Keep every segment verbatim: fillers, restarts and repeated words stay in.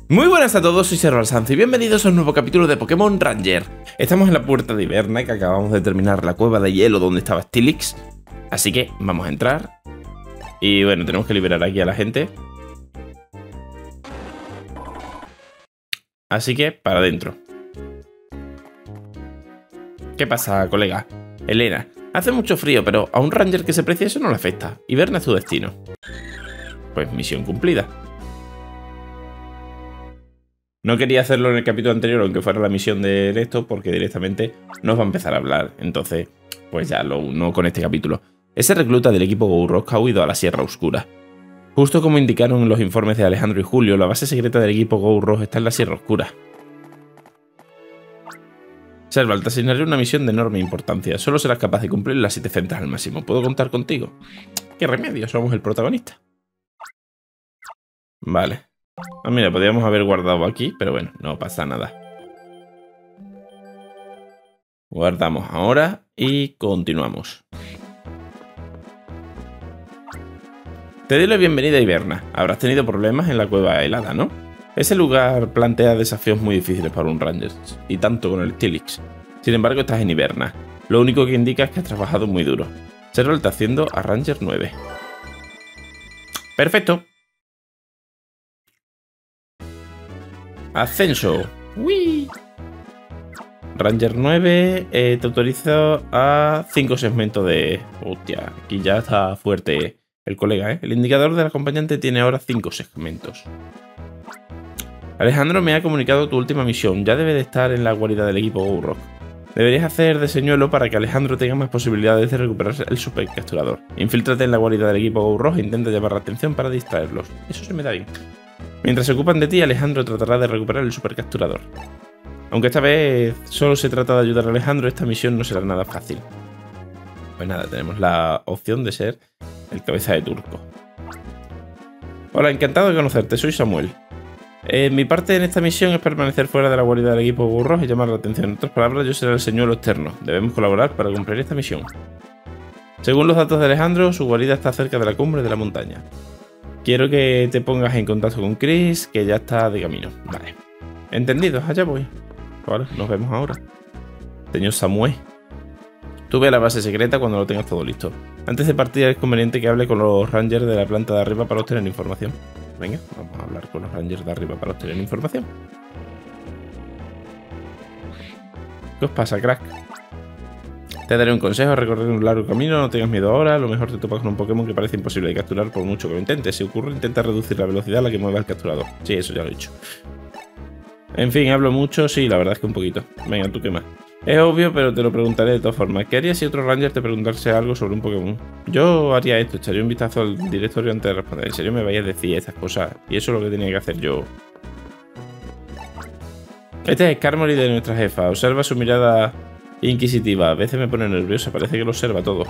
Muy buenas a todos, soy Servalsanz y bienvenidos a un nuevo capítulo de Pokémon Ranger. Estamos en la puerta de Iberna, que acabamos de terminar la cueva de hielo donde estaba Steelix. Así que vamos a entrar. Y bueno, tenemos que liberar aquí a la gente. Así que, para adentro. ¿Qué pasa, colega? Elena, hace mucho frío, pero a un Ranger que se precie eso no le afecta. Iberna es su destino. Pues misión cumplida. No quería hacerlo en el capítulo anterior, aunque fuera la misión de esto, porque directamente nos va a empezar a hablar. Entonces, pues ya, lo, no con este capítulo. Ese recluta del equipo Go-Rock ha huido a la Sierra Oscura. Justo como indicaron en los informes de Alejandro y Julio, la base secreta del equipo Go-Rock está en la Sierra Oscura. Serval, te asignaré una misión de enorme importancia. Solo serás capaz de cumplir si te centras al máximo. ¿Puedo contar contigo? ¿Qué remedio? Somos el protagonista. Vale. Ah, mira, podríamos haber guardado aquí, pero bueno, no pasa nada. Guardamos ahora y continuamos. Te doy la bienvenida a Iberna. Habrás tenido problemas en la cueva helada, ¿no? Ese lugar plantea desafíos muy difíciles para un Ranger, y tanto con el Steelix. Sin embargo, estás en Iberna. Lo único que indica es que has trabajado muy duro. Serval está haciendo a Ranger nueve. Perfecto. Ascenso. ¡Uy! Ranger nueve eh, te autoriza a cinco segmentos de... Hostia, aquí ya está fuerte el colega, ¿eh? El indicador del acompañante tiene ahora cinco segmentos. Alejandro me ha comunicado tu última misión. Ya debe de estar en la guarida del equipo Go-Rock. Deberías hacer de señuelo para que Alejandro tenga más posibilidades de recuperar el super capturador. Infíltrate en la guarida del equipo Go-Rock e intenta llamar la atención para distraerlos. Eso se me da bien. Mientras se ocupan de ti, Alejandro tratará de recuperar el super capturador. Aunque esta vez solo se trata de ayudar a Alejandro, esta misión no será nada fácil. Pues nada, tenemos la opción de ser el cabeza de turco. Hola, encantado de conocerte, soy Samuel. Eh, mi parte en esta misión es permanecer fuera de la guarida del equipo Go-Rock y llamar la atención. En otras palabras, yo seré el señuelo externo. Debemos colaborar para cumplir esta misión. Según los datos de Alejandro, su guarida está cerca de la cumbre de la montaña. Quiero que te pongas en contacto con Chris, que ya está de camino. Vale. Entendido, allá voy. Vale, nos vemos ahora. Señor Samuel. Tú ve a la base secreta cuando lo tengas todo listo. Antes de partir es conveniente que hable con los Rangers de la planta de arriba para obtener información. Venga, vamos a hablar con los Rangers de arriba para obtener información. ¿Qué os pasa, crack? Te daré un consejo, recorrer un largo camino, no tengas miedo ahora, a lo mejor te topas con un Pokémon que parece imposible de capturar por mucho que lo intentes. Si ocurre, intenta reducir la velocidad a la que mueva el capturador. Sí, eso ya lo he dicho. En fin, hablo mucho, sí, la verdad es que un poquito. Venga, ¿tú qué más? Es obvio, pero te lo preguntaré de todas formas. ¿Qué harías si otro Ranger te preguntase algo sobre un Pokémon? Yo haría esto, echaría un vistazo al directorio antes de responder. ¿En serio me vais a decir estas cosas? Y eso es lo que tenía que hacer yo. Este es Skarmory de nuestra jefa. Observa su mirada inquisitiva. A veces me pone nerviosa, parece que lo observa todo.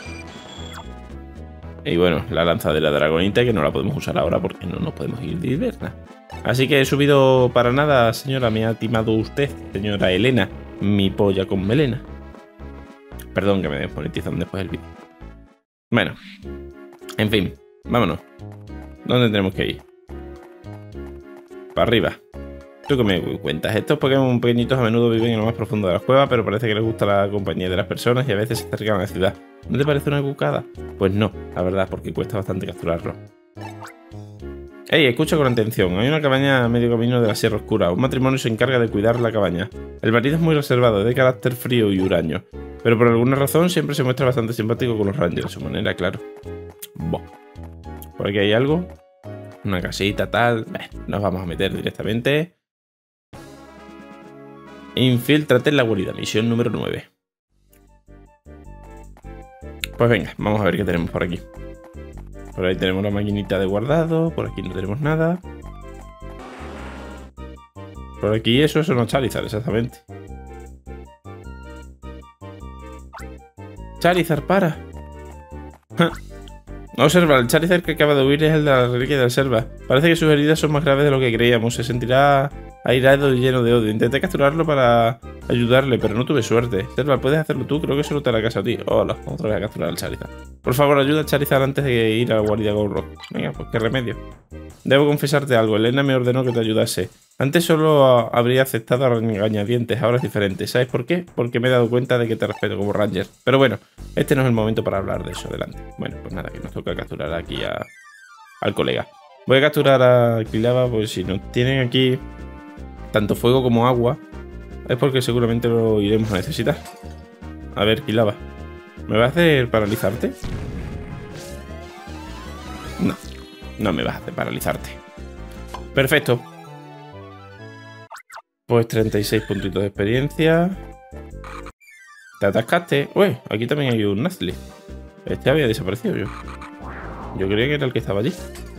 Y bueno, la lanzadera dragonita, que no la podemos usar ahora porque no nos podemos ir de Iberna. Así que he subido para nada, señora. Me ha timado usted, señora Elena. Mi polla con melena. Perdón que me desmonetizan después del vídeo. Bueno, en fin, vámonos. ¿Dónde tenemos que ir? Para arriba. ¿Tú qué me cuentas? Estos Pokémon pequeñitos a menudo viven en lo más profundo de las cuevas, pero parece que les gusta la compañía de las personas y a veces se acercan a la ciudad. ¿No te parece una cucada? Pues no, la verdad, porque cuesta bastante capturarlo. Ey, escucha con atención. Hay una cabaña a medio camino de la Sierra Oscura. Un matrimonio se encarga de cuidar la cabaña. El marido es muy reservado, de carácter frío y huraño, pero por alguna razón siempre se muestra bastante simpático con los Rangers, a su manera, claro. Boh. Por aquí hay algo. Una casita, tal. Bah, nos vamos a meter directamente. Infíltrate en la guarida. Misión número nueve. Pues venga, vamos a ver qué tenemos por aquí. Por ahí tenemos la maquinita de guardado. Por aquí no tenemos nada. Por aquí eso, eso no es Charizard, exactamente. Charizard, para. Observa, el Charizard que acaba de huir es el de la reliquia del Serva. Parece que sus heridas son más graves de lo que creíamos. Se sentirá airado y lleno de odio. Intenté capturarlo para ayudarle, pero no tuve suerte. Serval, ¿puedes hacerlo tú? Creo que solo te hará caso a ti. Hola, otra vez a capturar al Charizard. Por favor, ayuda al Charizard antes de ir a la guarida Go-Rock. Venga, pues qué remedio. Debo confesarte algo. Elena me ordenó que te ayudase. Antes solo habría aceptado a regañadientes, ahora es diferente. ¿Sabes por qué? Porque me he dado cuenta de que te respeto como Ranger. Pero bueno, este no es el momento para hablar de eso. Adelante. Bueno, pues nada, que nos toca capturar aquí a, al colega. Voy a capturar a Quilava, pues si nos tienen aquí tanto fuego como agua, es porque seguramente lo iremos a necesitar. A ver, Quilava, ¿me vas a hacer paralizarte? No, no me vas a hacer paralizarte. Perfecto. Pues treinta y seis puntitos de experiencia. Te atascaste. Uy, aquí también hay un Nuzlocke. Este había desaparecido yo. Yo creía que era el que estaba allí.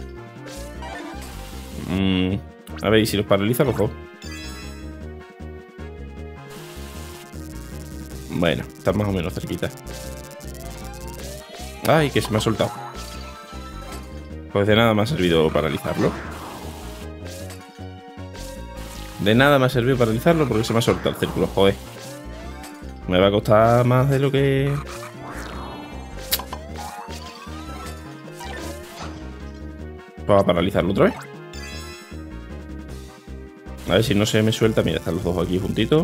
Mm, a ver, ¿y si los paraliza los dos? Bueno, están más o menos cerquita. Ay, que se me ha soltado. Pues de nada me ha servido paralizarlo. De nada me ha servido paralizarlo porque se me ha soltado el círculo, joder. Me va a costar más de lo que... Para paralizarlo otra vez. A ver si no se me suelta. Mira, están los dos aquí juntitos.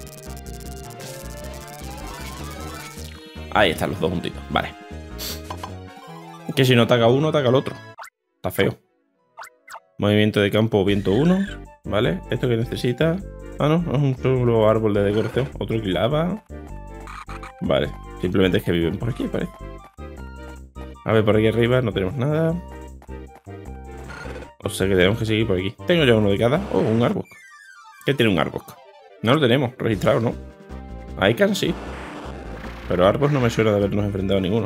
Ahí están los dos juntitos, vale. Que si no ataca uno, ataca el otro. Está feo. Movimiento de campo, viento uno. Vale, esto que necesita. Ah, no, no es un solo árbol de decoración. Otro Quilava. Vale, simplemente es que viven por aquí, parece. A ver, por aquí arriba no tenemos nada. O sea que tenemos que seguir por aquí. Tengo ya uno de cada. Oh, un Arbok. ¿Qué tiene un Arbok? No lo tenemos registrado, ¿no? Icon sí. Pero Arbok no me suena de habernos enfrentado a ninguno.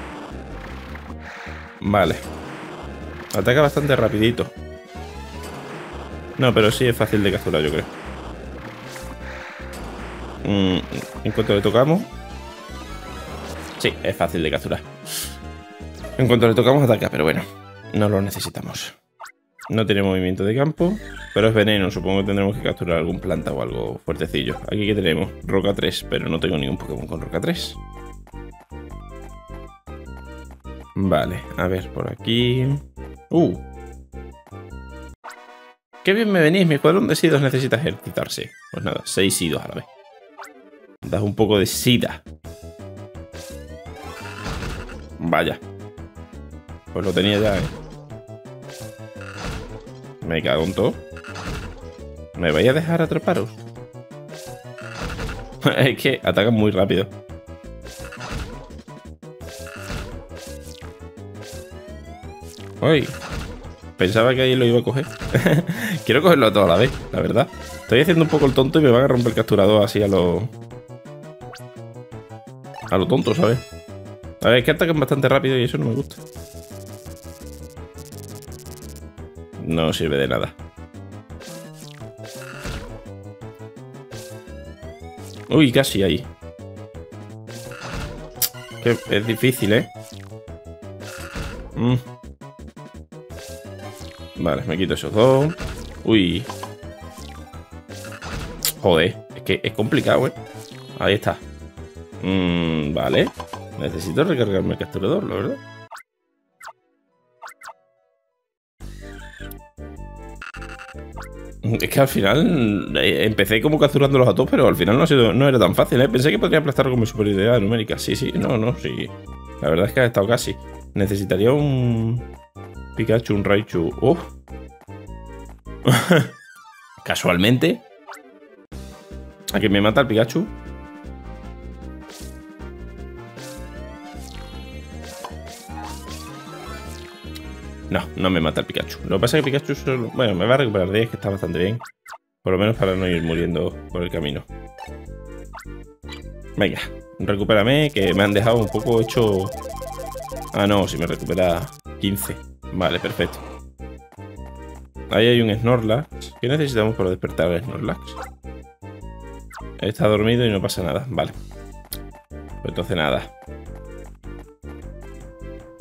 Vale. Ataca bastante rapidito. No, pero sí es fácil de capturar, yo creo. Mm, en cuanto le tocamos... Sí, es fácil de capturar. En cuanto le tocamos ataca, pero bueno. No lo necesitamos. No tiene movimiento de campo, pero es veneno. Supongo que tendremos que capturar algún planta o algo fuertecillo. Aquí que tenemos Roca tres, pero no tengo ningún Pokémon con Roca tres. Vale, a ver, por aquí... ¡Uh! ¡Qué bien me venís! Mi escuadrón de Sidos necesita ejercitarse. Pues nada, seis Sidos a la vez. Das un poco de sida. Vaya. Pues lo tenía ya, ¿eh? Me cago en todo. ¿Me vais a dejar atraparos? Es que atacan muy rápido. Uy. Pensaba que ahí lo iba a coger. Quiero cogerlo a toda la vez, la verdad. Estoy haciendo un poco el tonto y me van a romper el capturador así a lo... A lo tonto, ¿sabes? A ver, es que atacan bastante rápido y eso no me gusta. No sirve de nada. Uy, casi ahí. Que es difícil, ¿eh? Mm. Vale, me quito esos dos. Uy. Joder, es que es complicado, ¿eh? Ahí está. Mm, vale. Necesito recargarme el capturador, la verdad. Es que al final eh, empecé como capturándolos a todos, pero al final no, ha sido, no era tan fácil, ¿eh? Pensé que podría aplastar con mi superioridad numérica. Sí, sí, no, no, sí. La verdad es que ha estado casi. Necesitaría un Pikachu, un Raichu. ¡Oh! Casualmente. ¿A que me mata el Pikachu? No, no me mata el Pikachu. Lo que pasa es que Pikachu solo... Bueno, me va a recuperar diez, que está bastante bien. Por lo menos para no ir muriendo por el camino. Venga, recupérame, que me han dejado un poco hecho... Ah, no, si me recupera quince. Vale, perfecto. Ahí hay un Snorlax. ¿Qué necesitamos para despertar al Snorlax? Está dormido y no pasa nada. Vale. Pues entonces nada.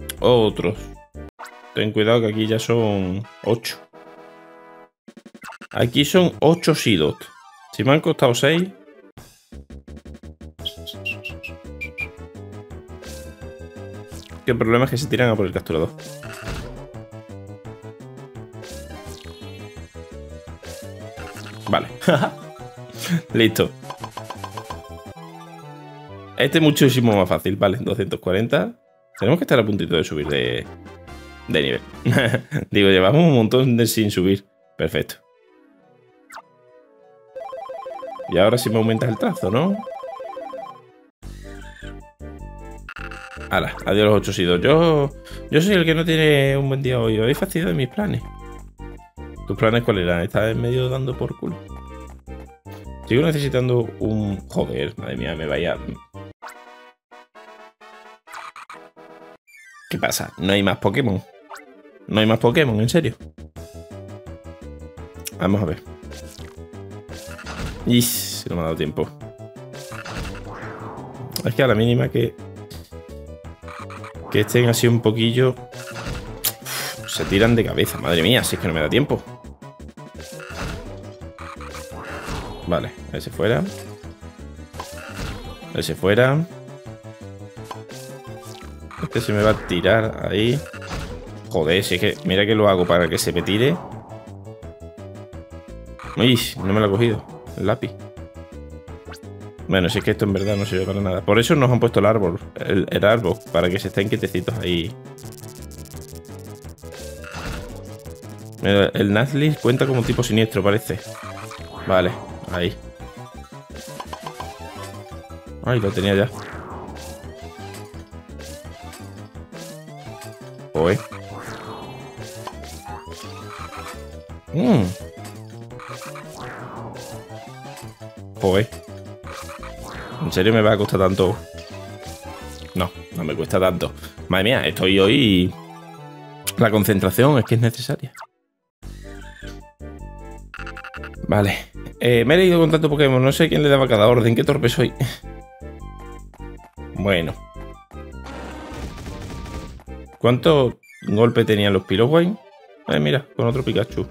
Otros. Ten cuidado que aquí ya son ocho. Aquí son ocho Seedot. Si me han costado seis. Que el problema es que se tiran a por el capturador. Vale. Listo. Este es muchísimo más fácil. Vale, doscientos cuarenta. Tenemos que estar a puntito de subir de, de nivel. Digo, llevamos un montón de sin subir. Perfecto. Y ahora sí me aumentas el trazo, ¿no? Hala, adiós los ocho Seedot. Yo, yo soy el que no tiene un buen día hoy. Hoy fastidio de mis planes. ¿Tus planes cuáles eran? ¿Estás en medio dando por culo? Sigo necesitando un... Joder, madre mía, me vaya... ¿Qué pasa? ¿No hay más Pokémon? ¿No hay más Pokémon? ¿En serio? Vamos a ver. Ish, no me ha dado tiempo. Es que a la mínima que... Que estén así un poquillo... Uf, se tiran de cabeza. Madre mía, si es que no me da tiempo. Vale, ese fuera. Ese fuera. Este se me va a tirar ahí. Joder, si es que... Mira que lo hago para que se me tire. Uy, no me lo ha cogido. El lápiz. Bueno, si es que esto en verdad no sirve para nada. Por eso nos han puesto el árbol. El, el árbol. Para que se estén quietecitos ahí. Mira, el Nuzleaf cuenta como tipo siniestro, parece. Vale, ahí. Ay, lo tenía ya. Oye. Mmm. Joder. ¿En serio me va a costar tanto? No, no me cuesta tanto. Madre mía, estoy hoy... La concentración es que es necesaria. Vale. Eh, me he leído con tanto Pokémon. No sé quién le daba cada orden. Qué torpe soy. Bueno. ¿Cuánto golpe tenían los Piloswine? Ay, mira, con otro Pikachu.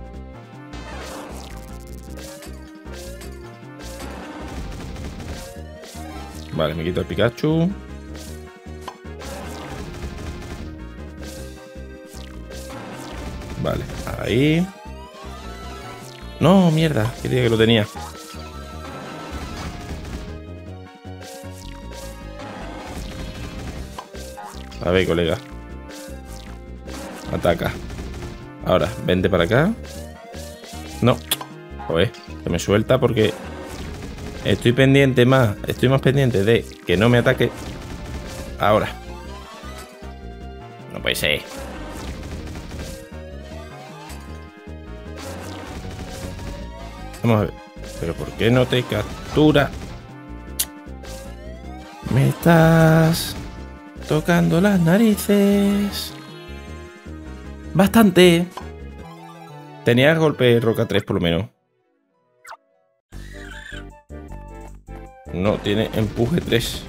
Vale, me quito el Pikachu. Vale, ahí. No, mierda, quería que lo tenía. A ver, colega. Ataca. Ahora, vente para acá. No. Joder, que me suelta porque... Estoy pendiente más, estoy más pendiente de que no me ataque. Ahora. No puede ser. Vamos a ver. Pero ¿por qué no te captura? Me estás tocando las narices. Bastante. Tenía golpe roca tres por lo menos. No, tiene empuje tres.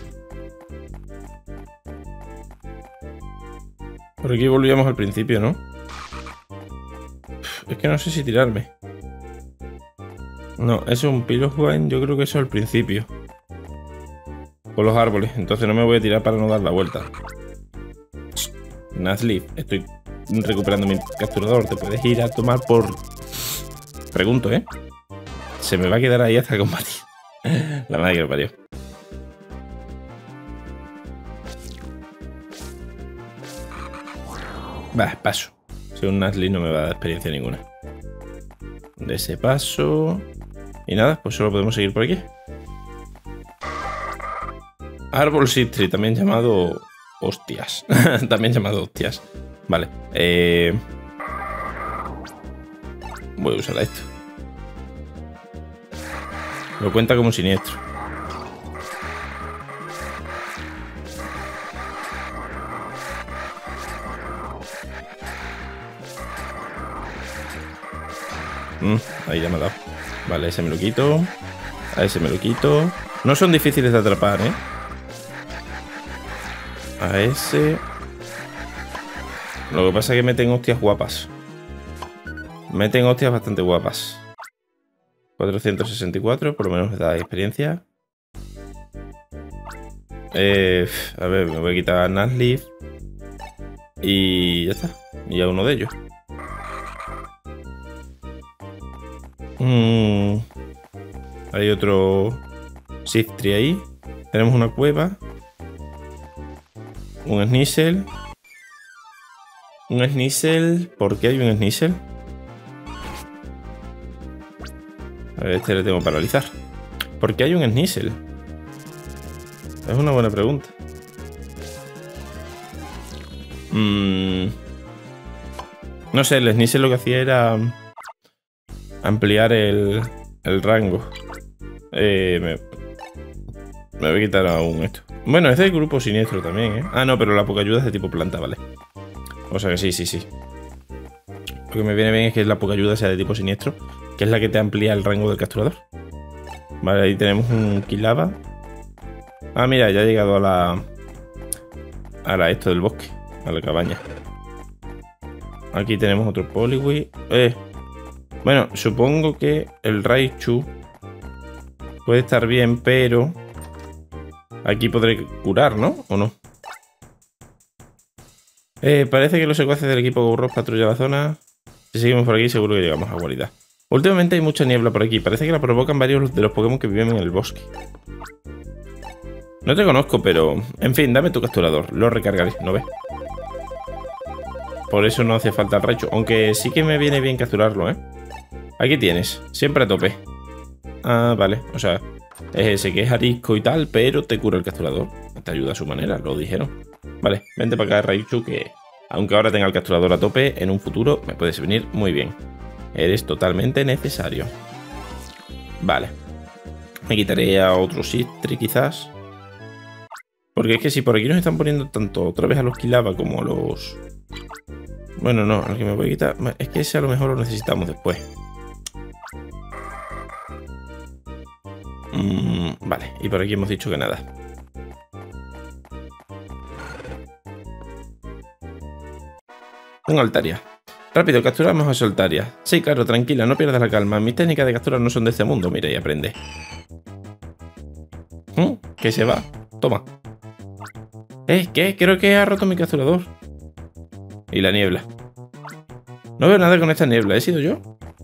Por aquí volvíamos al principio, ¿no? Es que no sé si tirarme. No, eso es un Piloswine. Yo creo que eso es el principio. Con los árboles. Entonces no me voy a tirar para no dar la vuelta. Nuzleaf, estoy recuperando mi capturador. Te puedes ir a tomar por... Pregunto, ¿eh? Se me va a quedar ahí hasta combatir. La madre que lo parió. Va, paso. Si un Nuzleaf no me va a dar experiencia ninguna. De ese paso. Y nada, pues solo podemos seguir por aquí. Árbol Citri, también llamado... Hostias. También llamado hostias. Vale. Eh... Voy a usar esto. Lo cuenta como siniestro. Mm, ahí ya me ha dado. Vale, ese me lo quito. A ese me lo quito. No son difíciles de atrapar, ¿eh? A ese... Lo que pasa es que meten hostias guapas. Meten hostias bastante guapas. cuatrocientos sesenta y cuatro, por lo menos me da experiencia. Eh, a ver, me voy a quitar a Nuzleaf. Y ya está. Y a uno de ellos. Mm, hay otro Shiftry ahí. Tenemos una cueva. Un Sneasel. Un Sneasel. ¿Por qué hay un Sneasel? A ver, este le tengo que paralizar. ¿Por qué hay un Sneasel? Es una buena pregunta. Mm, no sé, el Sneasel lo que hacía era ampliar el, el rango. Eh, me, me voy a quitar aún esto. Bueno, es del grupo siniestro también, ¿eh? Ah, no, pero la poca ayuda es de tipo planta, vale. O sea que sí, sí, sí. Lo que me viene bien es que la poca ayuda sea de tipo siniestro, que es la que te amplía el rango del capturador. Vale, ahí tenemos un Kilava. Ah, mira, ya ha llegado a la... A la esto del bosque, a la cabaña. Aquí tenemos otro Poliwhirl. Eh. Bueno, supongo que el Raichu puede estar bien, pero... Aquí podré curar, ¿no? ¿O no? Eh, parece que los secuaces del equipo Go-Rock patrullan la zona. Si seguimos por aquí, seguro que llegamos a guarida. Últimamente hay mucha niebla por aquí. Parece que la provocan varios de los Pokémon que viven en el bosque. No te conozco, pero... En fin, dame tu capturador. Lo recargaré, ¿no ves? Por eso no hace falta el Raichu. Aunque sí que me viene bien capturarlo, ¿eh? Aquí tienes. Siempre a tope. Ah, vale. O sea... Es ese que es arisco y tal, pero te cura el capturador. Te ayuda a su manera, lo dijeron. Vale, vente para acá, Raichu, que aunque ahora tenga el capturador a tope, en un futuro me puedes venir muy bien. Eres totalmente necesario. Vale. Me quitaré a otro Shiftry quizás. Porque es que si por aquí nos están poniendo tanto otra vez a los Kilava como a los... Bueno, no, al que me voy a quitar... Es que ese a lo mejor lo necesitamos después. Mm, vale, y por aquí hemos dicho que nada. Un Altaria. Rápido, capturamos a su Altaria. Sí, claro, tranquila, no pierdas la calma. Mis técnicas de captura no son de este mundo. Mira y aprende. ¿Mm? Que se va. Toma. ¿Eh? ¿Qué? Creo que ha roto mi capturador. Y la niebla. No veo nada con esta niebla. ¿He sido yo?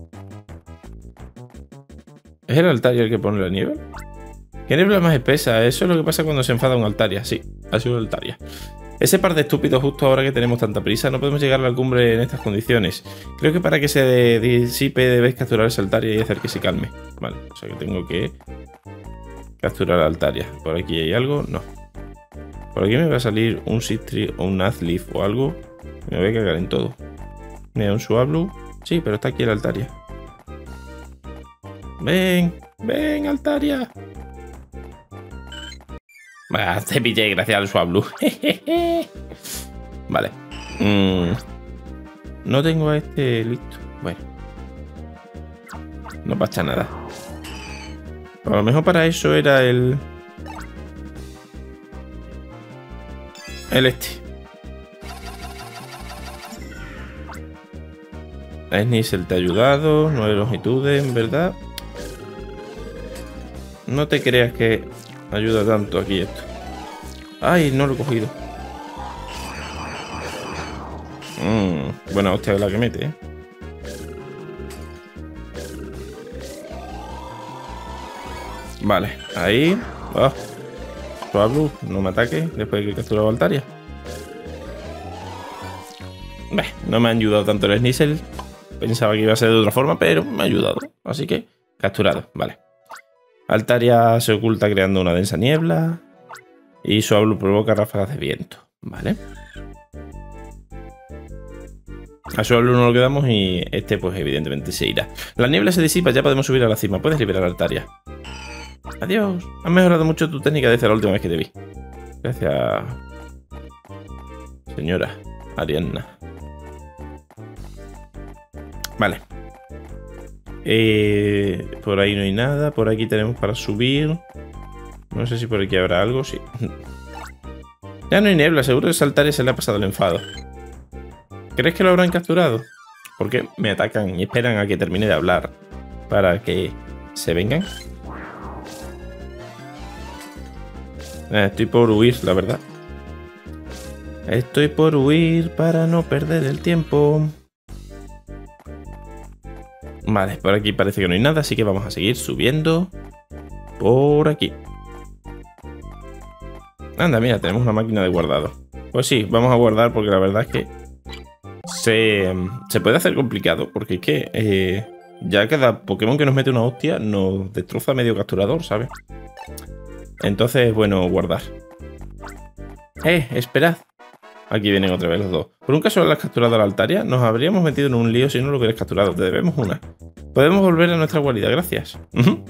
¿Es el Altaria el que pone la niebla? ¿Qué niebla más espesa? Eso es lo que pasa cuando se enfada un Altaria. Sí, ha sido el Altaria. Ese par de estúpidos justo ahora que tenemos tanta prisa. No podemos llegar a la cumbre en estas condiciones. Creo que para que se disipe debes capturar ese Altaria y hacer que se calme. Vale, o sea que tengo que capturar al Altaria. ¿Por aquí hay algo? No. Por aquí me va a salir un Shiftry o un Nuzleaf o algo. Me voy a cagar en todo. Mira, un Swablu. Sí, pero está aquí el Altaria. Ven, ven, Altaria. Bah, te pillé gracias al Swablu. Vale. Mm. No tengo a este listo. Bueno. No pasa nada. A lo mejor para eso era el... El este. Sneasel te ha ayudado. Nueve longitudes, ¿verdad? No te creas que ayuda tanto aquí esto. Ay, no lo he cogido. Mm, buena hostia la que mete, ¿eh? Vale, ahí. Oh. Swablu, no me ataque después de que capturado a Altaria. Bah, no me ha ayudado tanto el Sneasel. Pensaba que iba a ser de otra forma, pero me ha ayudado. Así que, capturado, vale. Altaria se oculta creando una densa niebla. Y Swablu provoca ráfagas de viento. Vale. A Swablu no lo quedamos y este pues evidentemente se irá. La niebla se disipa, ya podemos subir a la cima. Puedes liberar a Altaria. Adiós. Has mejorado mucho tu técnica desde la última vez que te vi. Gracias, señora Arianna. Vale. Eh, por ahí no hay nada. Por aquí tenemos para subir. No sé si por aquí habrá algo. Sí. Ya no hay niebla. Seguro que saltar y se le ha pasado el enfado. ¿Crees que lo habrán capturado? Porque me atacan y esperan a que termine de hablar para que se vengan. Eh, estoy por huir, la verdad. Estoy por huir para no perder el tiempo. Vale, por aquí parece que no hay nada, así que vamos a seguir subiendo por aquí. Anda, mira, tenemos una máquina de guardado. Pues sí, vamos a guardar porque la verdad es que se, se puede hacer complicado. Porque es que eh, ya cada Pokémon que nos mete una hostia nos destroza medio capturador, ¿sabes? Entonces es bueno guardar. ¡Eh! ¡Esperad! Aquí vienen otra vez los dos. Por un caso, ¿lo has capturado a la Altaria? Nos habríamos metido en un lío si no lo hubieras capturado. Te debemos una. Podemos volver a nuestra guarida, gracias. Uh-huh.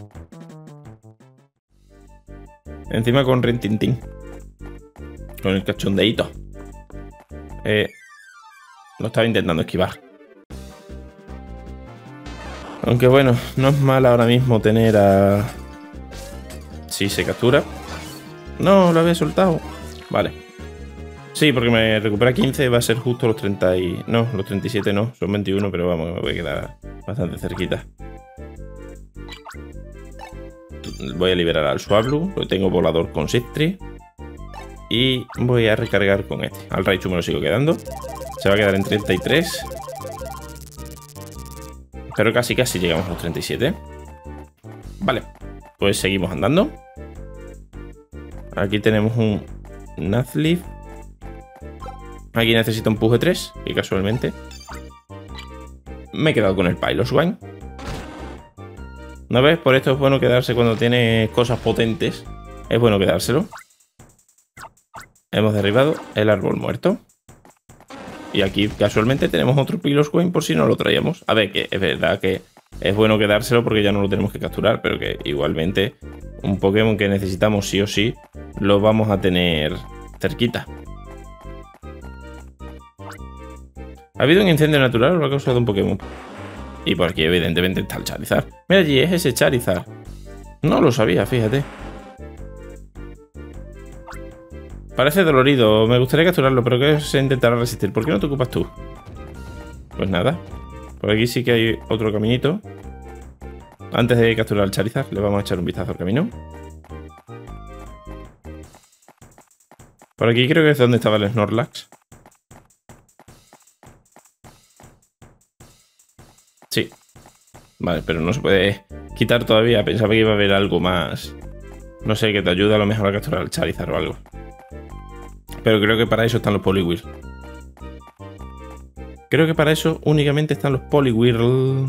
Encima con Rintintín. Con el cachondeíto. Eh, lo estaba intentando esquivar. Aunque bueno, no es mal ahora mismo tener a... Sí, se captura. No, lo había soltado. Vale. Sí, porque me recupera quince, va a ser justo los treinta y... No, los treinta y siete no, son veintiuno, pero vamos, me voy a quedar bastante cerquita. Voy a liberar al Swablu, lo tengo volador con Siftree. Y voy a recargar con este. Al Raichu me lo sigo quedando. Se va a quedar en treinta y tres. Pero casi casi llegamos a los treinta y siete. Vale, pues seguimos andando. Aquí tenemos un Nuzleaf. Aquí necesito un Puge tres, y casualmente me he quedado con el Piloswine. ¿No ves? Por esto es bueno quedarse cuando tiene cosas potentes. Es bueno quedárselo. Hemos derribado el árbol muerto. Y aquí casualmente tenemos otro Piloswine por si no lo traíamos. A ver, que es verdad que es bueno quedárselo porque ya no lo tenemos que capturar, pero que igualmente un Pokémon que necesitamos sí o sí lo vamos a tener cerquita. ¿Ha habido un incendio natural o lo ha causado un Pokémon? Y por aquí evidentemente está el Charizard. Mira, allí es ese Charizard. No lo sabía, fíjate. Parece dolorido, me gustaría capturarlo, pero que se intentará resistir. ¿Por qué no te ocupas tú? Pues nada. Por aquí sí que hay otro caminito. Antes de capturar al Charizard, le vamos a echar un vistazo al camino. Por aquí creo que es donde estaba el Snorlax. Sí. Vale, pero no se puede quitar todavía. Pensaba que iba a haber algo más. No sé, que te ayuda a lo mejor a capturar al Charizard o algo. Pero creo que para eso están los Poliwhirl. Creo que para eso únicamente están los Poliwhirl.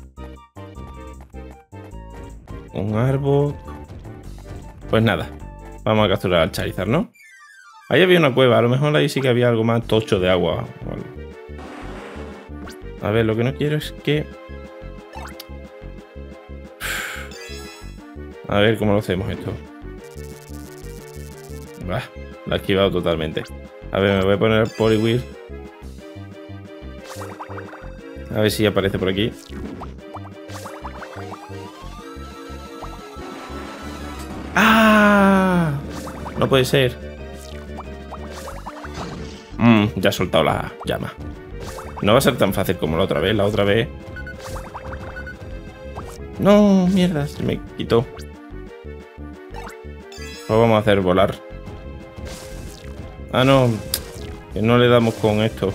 Un árbol. Pues nada. Vamos a capturar al Charizard, ¿no? Ahí había una cueva. A lo mejor ahí sí que había algo más tocho de agua. A ver, lo que no quiero es que... A ver cómo lo hacemos esto. Bah, lo he esquivado totalmente. A ver, me voy a poner Poliwhirl. A ver si aparece por aquí. ¡Ah! No puede ser. Mm, ya he soltado la llama. No va a ser tan fácil como la otra vez. La otra vez... No, mierda, se me quitó. Pues vamos a hacer volar. Ah, no. Que no le damos con esto.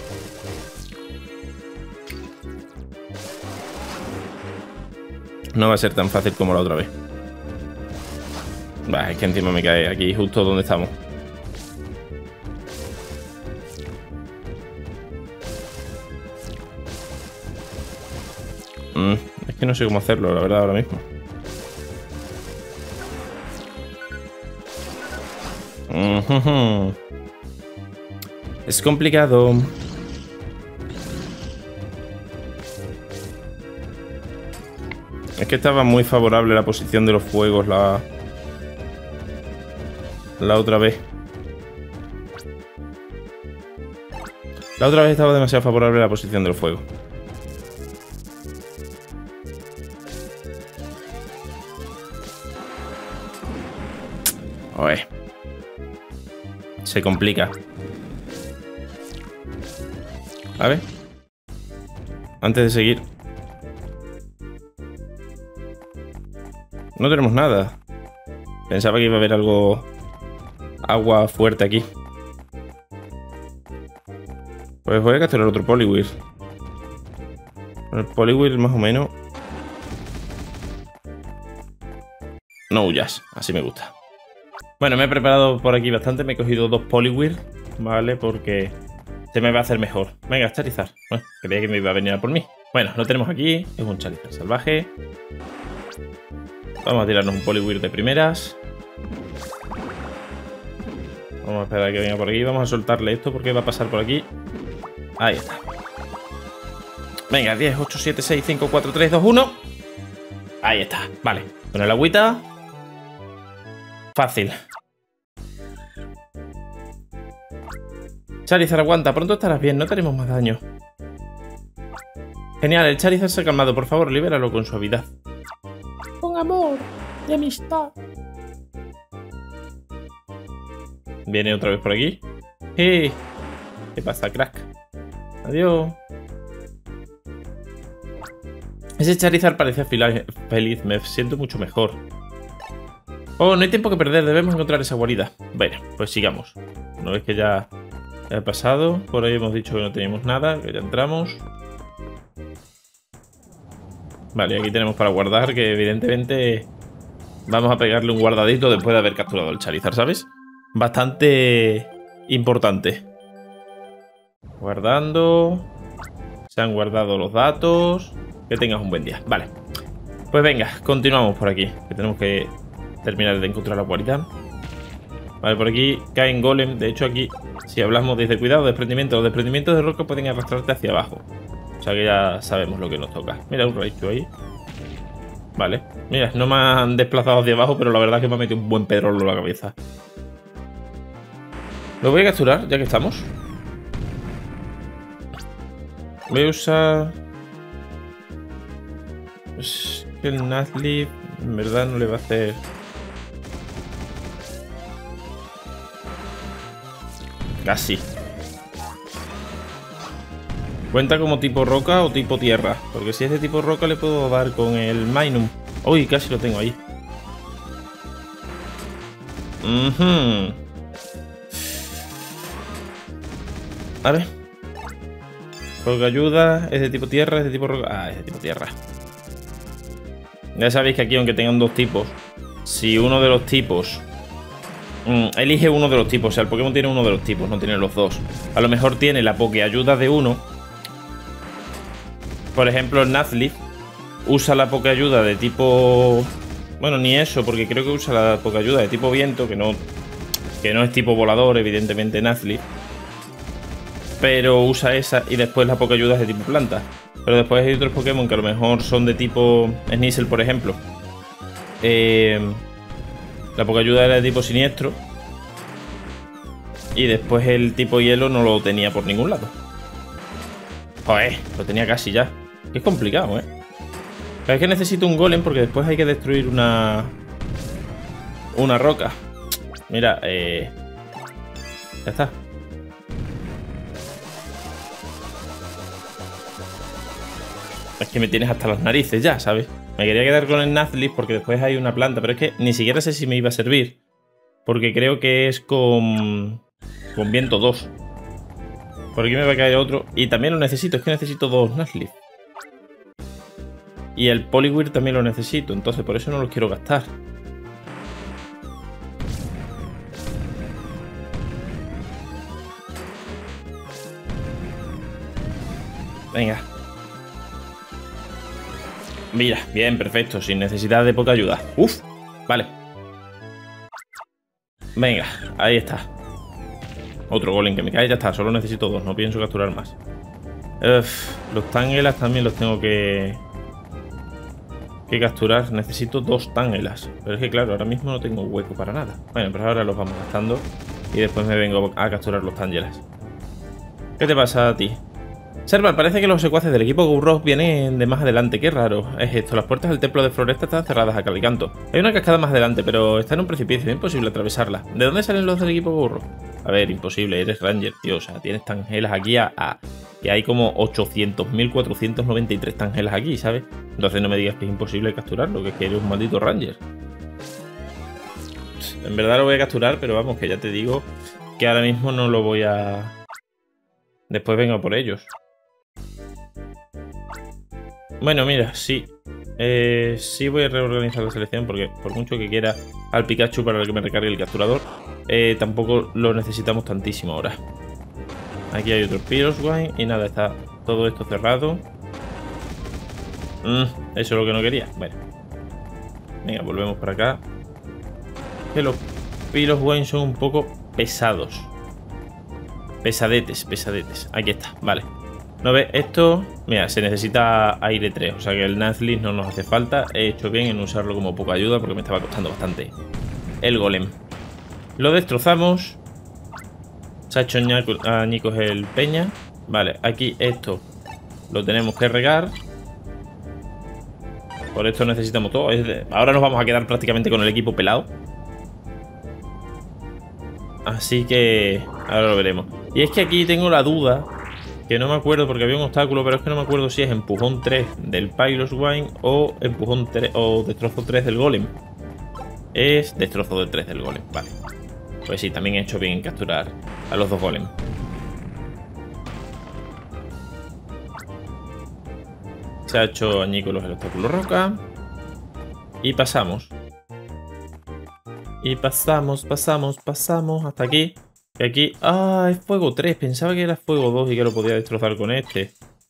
No va a ser tan fácil como la otra vez. Bah, es que encima me cae aquí justo donde estamos. Mm, es que no sé cómo hacerlo, la verdad, ahora mismo. Uh-huh. Es complicado. Es que estaba muy favorable la posición de los fuegos la, la otra vez. La otra vez estaba demasiado favorable la posición de los fuegos. Oye. Se complica. A ver. Antes de seguir. No tenemos nada. Pensaba que iba a haber algo... agua fuerte aquí. Pues voy a capturar otro Poliwhirl. El Poliwhirl más o menos... no huyas, así me gusta. Bueno, me he preparado por aquí bastante. Me he cogido dos Poliwhirl, ¿vale? Porque se me va a hacer mejor. Venga, Charizard. Bueno, creía que me iba a venir a por mí. Bueno, lo tenemos aquí. Es un Charizard salvaje. Vamos a tirarnos un Poliwhirl de primeras. Vamos a esperar a que venga por aquí. Vamos a soltarle esto porque va a pasar por aquí. Ahí está. Venga, diez, ocho, siete, seis, cinco, cuatro, tres, dos, uno. Ahí está. Vale. Con el agüita. Fácil. Charizard, aguanta. Pronto estarás bien. No tenemos más daño. Genial. El Charizard se ha calmado. Por favor, libéralo con suavidad. Con amor y amistad. Viene otra vez por aquí. ¡Eh! ¿Qué pasa, crack? Adiós. Ese Charizard parecía feliz. Me siento mucho mejor. Oh, no hay tiempo que perder. Debemos encontrar esa guarida. Bueno, pues sigamos. Una vez que ya he pasado. Por ahí hemos dicho que no teníamos nada. Que ya entramos. Vale, aquí tenemos para guardar. Que evidentemente vamos a pegarle un guardadito después de haber capturado el Charizard, ¿sabes? Bastante importante. Guardando. Se han guardado los datos. Que tengas un buen día. Vale. Pues venga, continuamos por aquí. Que tenemos que terminar de encontrar la guarida. Vale, por aquí caen golem. De hecho aquí, si hablamos desde cuidado, desprendimiento. Los desprendimientos de roca pueden arrastrarte hacia abajo. O sea que ya sabemos lo que nos toca. Mira, un Raichu ahí. Vale. Mira, no me han desplazado hacia abajo, pero la verdad es que me ha metido un buen pedrolo en la cabeza. Lo voy a capturar, ya que estamos. Voy a usar... Es que el Nuzleaf en verdad no le va a hacer... Casi. ¿Cuenta como tipo roca o tipo tierra? Porque si es de tipo roca le puedo dar con el Minun. Uy, casi lo tengo ahí. Uh-huh. A ver. Porque ayuda, es de tipo tierra, es de tipo roca. Ah, es de tipo tierra. Ya sabéis que aquí, aunque tengan dos tipos, si uno de los tipos... Mmm, elige uno de los tipos, o sea, el Pokémon tiene uno de los tipos, no tiene los dos. A lo mejor tiene la Pokéayuda de uno. Por ejemplo, el Nuzleaf usa la Pokéayuda de tipo... Bueno, ni eso, porque creo que usa la Pokéayuda de tipo viento, que no, que no es tipo volador, evidentemente, Nuzleaf. Pero usa esa y después la Pokéayuda es de tipo planta. Pero después hay otros Pokémon que a lo mejor son de tipo Sneasel, por ejemplo. Eh, la Pokéayuda era de tipo siniestro. Y después el tipo hielo no lo tenía por ningún lado. Joder, lo tenía casi ya. Es complicado, ¿eh? Pero es que necesito un golem porque después hay que destruir una... Una roca. Mira, eh... ya está. Es que me tienes hasta las narices ya, ¿sabes? Me quería quedar con el Nuzleaf porque después hay una planta, pero es que ni siquiera sé si me iba a servir. Porque creo que es con... Con viento dos. Por aquí me va a caer otro. Y también lo necesito, es que necesito dos Nuzleaf. Y el Poliwhirl también lo necesito, entonces por eso no los quiero gastar. Venga. Mira, bien, perfecto, sin necesidad de poca ayuda. Uf, vale. Venga, ahí está. Otro golem que me cae, ya está, solo necesito dos, no pienso capturar más. Uf, los Tangelas también los tengo que... Que capturar, necesito dos Tangelas. Pero es que claro, ahora mismo no tengo hueco para nada. Bueno, pero ahora los vamos gastando. Y después me vengo a capturar los Tangelas. ¿Qué te pasa a ti? Serval, parece que los secuaces del equipo Go-Rock vienen de más adelante. Qué raro es esto. Las puertas del templo de Floresta están cerradas a cal y canto. Hay una cascada más adelante, pero está en un precipicio. Es imposible atravesarla. ¿De dónde salen los del equipo Go-Rock? A ver, imposible, eres Ranger, tío. O sea, tienes tangelas aquí a... a que hay como ochocientos mil cuatrocientos noventa y tres tangelas aquí, ¿sabes? Entonces no me digas que es imposible capturarlo, que es que eres un maldito Ranger. En verdad lo voy a capturar, pero vamos, que ya te digo que ahora mismo no lo voy a... Después vengo por ellos. Bueno, mira, sí. Eh, sí voy a reorganizar la selección porque por mucho que quiera al Pikachu para que me recargue el capturador, eh, tampoco lo necesitamos tantísimo ahora. Aquí hay otro Pyroswine y nada, está todo esto cerrado. Mm, eso es lo que no quería. Bueno. Venga, volvemos por acá. Que los Pyroswine son un poco pesados. Pesadetes, pesadetes. Aquí está, vale. ¿No ves? Esto, mira, se necesita aire tres. O sea que el Nuzleaf no nos hace falta. He hecho bien en usarlo como poca ayuda porque me estaba costando bastante el golem. Lo destrozamos. Se ha hecho añicos el peña. Vale, aquí esto lo tenemos que regar. Por esto necesitamos todo. Ahora nos vamos a quedar prácticamente con el equipo pelado. Así que ahora lo veremos. Y es que aquí tengo la duda, que no me acuerdo porque había un obstáculo, pero es que no me acuerdo si es empujón tres del Pyroswine o empujón tres o destrozo tres del golem. Es destrozo de tres del golem, vale. Pues sí, también he hecho bien en capturar a los dos golem. Se ha hecho añículos el obstáculo roca. Y pasamos. Y pasamos, pasamos, pasamos hasta aquí. Y aquí... ¡Ah! Es fuego tres. Pensaba que era fuego dos y que lo podía destrozar con este.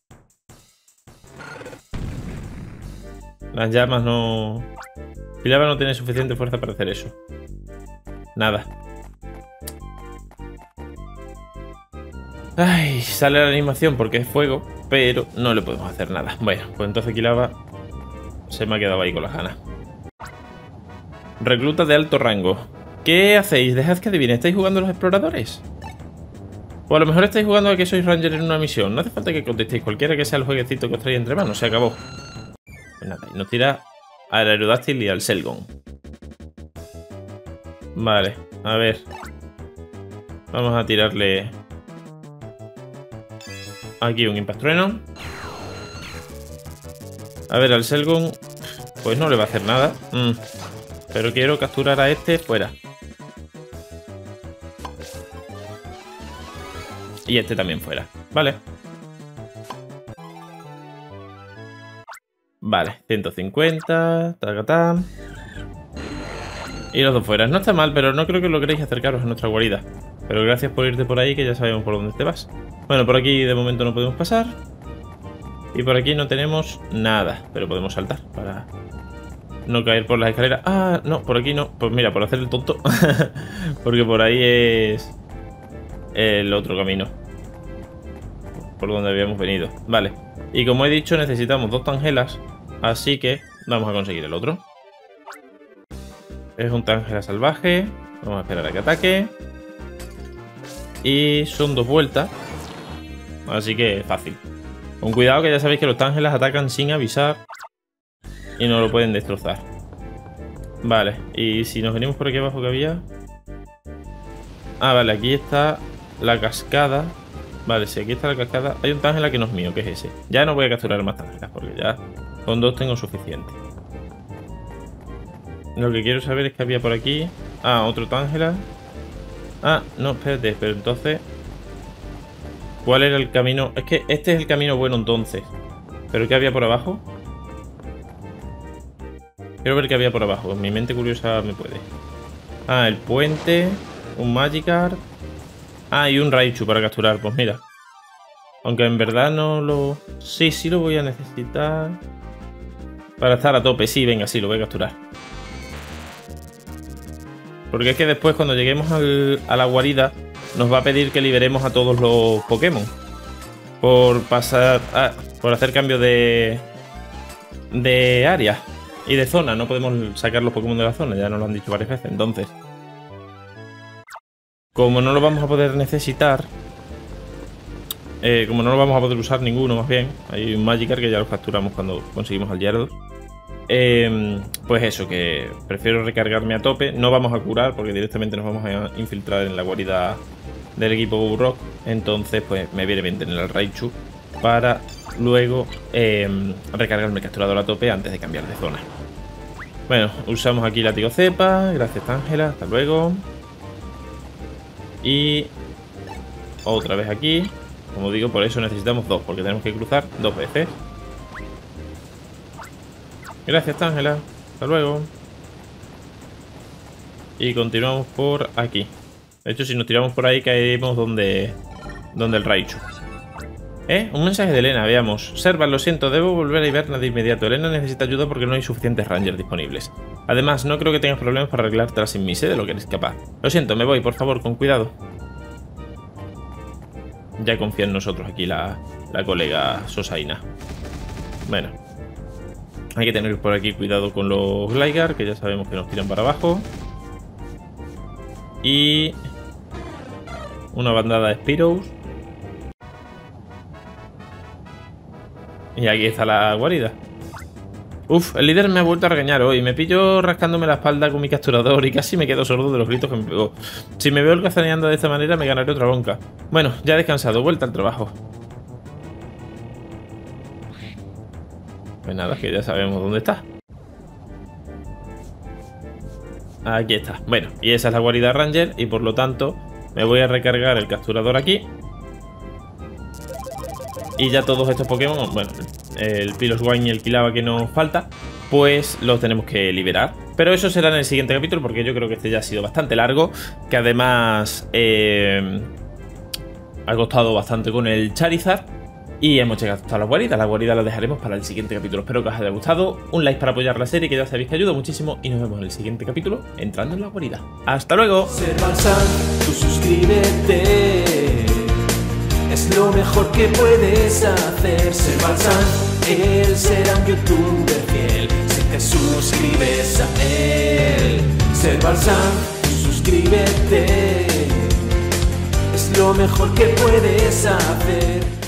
Las llamas no... Pilava no tiene suficiente fuerza para hacer eso. Nada. Ay, sale la animación porque es fuego, pero no le podemos hacer nada. Bueno, pues entonces Pilava se me ha quedado ahí con las ganas. Recluta de alto rango. ¿Qué hacéis? Dejad que adivine. ¿Estáis jugando a los exploradores? O a lo mejor estáis jugando a que sois Ranger en una misión. No hace falta que contestéis cualquiera que sea el jueguecito que os trae entre manos. Se acabó. Pues nada, y nos tira al Aerodáctil y al Selgon. Vale, a ver. Vamos a tirarle aquí un Impact Trueno. A ver, al Selgon pues no le va a hacer nada. Mm. Pero quiero capturar a este fuera. Y este también fuera. Vale. Vale, ciento cincuenta. Tacatá. Y los dos fuera. No está mal, pero no creo que logréis acercaros a nuestra guarida. Pero gracias por irte por ahí, que ya sabemos por dónde te vas. Bueno, por aquí de momento no podemos pasar. Y por aquí no tenemos nada. Pero podemos saltar para no caer por las escaleras. Ah, no, por aquí no. Pues mira, por hacer el tonto. Porque por ahí es el otro camino. Por donde habíamos venido. Vale. Y como he dicho, necesitamos dos tangelas. Así que vamos a conseguir el otro. Es un tangela salvaje. Vamos a esperar a que ataque. Y son dos vueltas. Así que fácil. Con cuidado, que ya sabéis que los tangelas atacan sin avisar. Y no lo pueden destrozar. Vale, y si nos venimos por aquí abajo que había... Ah, vale, aquí está la cascada. Vale, si aquí está la cascada... Hay un Tangela que no es mío, que es ese. Ya no voy a capturar más Tangelas, porque ya con dos tengo suficiente. Lo que quiero saber es que había por aquí... Ah, otro Tangela. Ah, no, espérate, pero entonces... ¿Cuál era el camino? Es que este es el camino bueno entonces. ¿Pero qué había por abajo? Quiero ver qué había por abajo. Mi mente curiosa me puede. Ah, el puente. Un Magikarp. Ah, y un Raichu para capturar. Pues mira. Aunque en verdad no lo... Sí, sí lo voy a necesitar. Para estar a tope. Sí, venga, sí, lo voy a capturar. Porque es que después cuando lleguemos al, a la guarida nos va a pedir que liberemos a todos los Pokémon. Por pasar... Ah, por hacer cambio de... De área. Y de zona, no podemos sacar los Pokémon de la zona, ya nos lo han dicho varias veces. Entonces, como no lo vamos a poder necesitar, eh, como no lo vamos a poder usar ninguno, más bien, hay un Magikarp que ya los capturamos cuando conseguimos al Gyarados. Eh, pues eso, que prefiero recargarme a tope. No vamos a curar porque directamente nos vamos a infiltrar en la guarida del equipo Go-Rock. Entonces pues me viene bien tener el Raichu para luego eh, recargarme el capturador a tope antes de cambiar de zona. Bueno, usamos aquí látigo cepa. Gracias, Ángela, hasta luego. Y otra vez aquí. Como digo, por eso necesitamos dos, porque tenemos que cruzar dos veces. Gracias, Ángela, hasta luego. Y continuamos por aquí. De hecho, si nos tiramos por ahí, caeremos donde, donde el Raichu. ¿Eh? Un mensaje de Elena, veamos. Serval, lo siento, debo volver a Hiberna de inmediato. Elena necesita ayuda porque no hay suficientes Rangers disponibles. Además, no creo que tengas problemas para arreglártela sin mí, sé de lo que eres capaz. Lo siento, me voy, por favor, con cuidado. Ya confía en nosotros aquí la, la colega Sosaina. Bueno. Hay que tener por aquí cuidado con los Gligar, que ya sabemos que nos tiran para abajo. Y una bandada de Spearows. Y aquí está la guarida. Uf, el líder me ha vuelto a regañar hoy. Me pillo rascándome la espalda con mi capturador y casi me quedo sordo de los gritos que me pegó. Si me veo el cazaneando de esta manera me ganaré otra bronca. Bueno, ya he descansado, vuelta al trabajo. Pues nada, que ya sabemos dónde está. Aquí está. Bueno, y esa es la guarida Ranger y por lo tanto me voy a recargar el capturador aquí. Y ya todos estos Pokémon, bueno, el Piloswine y el Pilava que nos falta, pues los tenemos que liberar. Pero eso será en el siguiente capítulo porque yo creo que este ya ha sido bastante largo. Que además eh, ha costado bastante con el Charizard. Y hemos llegado hasta la guarida. La guarida la dejaremos para el siguiente capítulo. Espero que os haya gustado. Un like para apoyar la serie, que ya sabéis que ayuda muchísimo. Y nos vemos en el siguiente capítulo entrando en la guarida. ¡Hasta luego! Servalsan, tú suscríbete. Es lo mejor que puedes hacer. Servalsan, él será un youtuber fiel si te suscribes a él. Servalsan, tú suscríbete. Es lo mejor que puedes hacer.